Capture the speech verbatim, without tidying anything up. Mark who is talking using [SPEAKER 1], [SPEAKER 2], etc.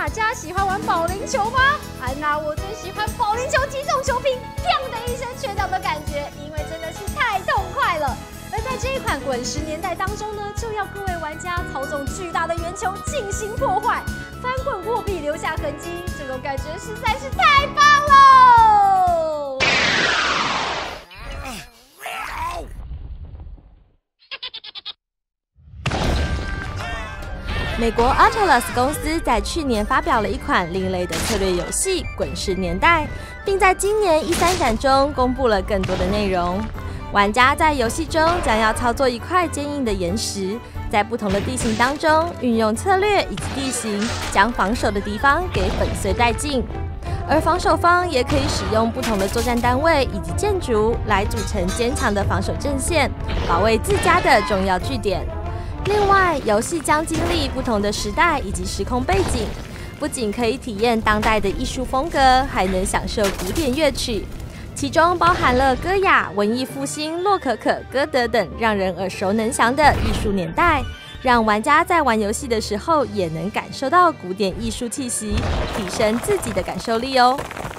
[SPEAKER 1] 家喜欢玩保龄球吗？安娜，我最喜欢保龄球击中球瓶，砰的一声全倒的感觉，因为真的是太痛快了。而在这一款滚石年代当中呢，就要各位玩家操纵巨大的圆球进行破坏，翻滚货币留下痕迹，这种感觉实在是太棒喽！
[SPEAKER 2] 美国 Atlas 公司在去年发表了一款另类的策略游戏《滚石年代》，并在今年 E 三 展中公布了更多的内容。玩家在游戏中将要操作一块坚硬的岩石，在不同的地形当中运用策略以及地形，将防守的敌方给粉碎殆尽。而防守方也可以使用不同的作战单位以及建筑来组成坚强的防守阵线，保卫自家的重要据点。另外，游戏将经历不同的时代以及时空背景，不仅可以体验当代的艺术风格，还能享受古典乐曲，其中包含了歌雅、文艺复兴、洛可可、歌德等让人耳熟能详的艺术年代，让玩家在玩游戏的时候也能感受到古典艺术气息，提升自己的感受力哦。